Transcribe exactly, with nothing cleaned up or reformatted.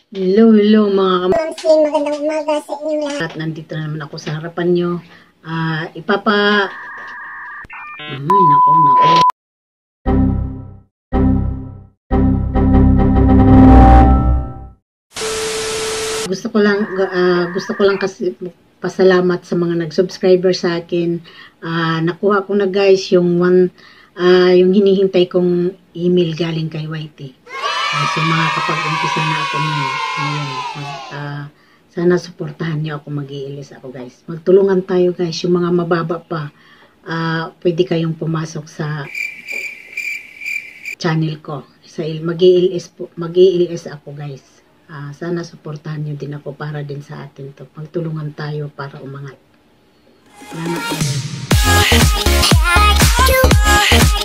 Hello, hello mga Mamsin, magandang umaga sa inyong lahat. At nandito na naman ako sa harapan nyo. Uh, ipapa... Ay, nako, nako. Gusto ko lang, uh, gusto ko lang kasi pasalamat sa mga nag-subscriber sa akin. Uh, nakuha ko na guys yung one, uh, yung hinihintay kong email galing kay Y T. Uh, so mga kapag-umpisa na ako nun. Ayan, uh, sana suportahan niyo ako, mag-i-ilis ako guys. Magtulungan tayo guys, yung mga mababa pa, uh, pwede kayong pumasok sa channel ko. Sa mag-i-ilis mag-i-ilis ako guys. Uh, sana suportahan niyo din ako para din sa atin to. Magtulungan tayo para umangat. Salamat.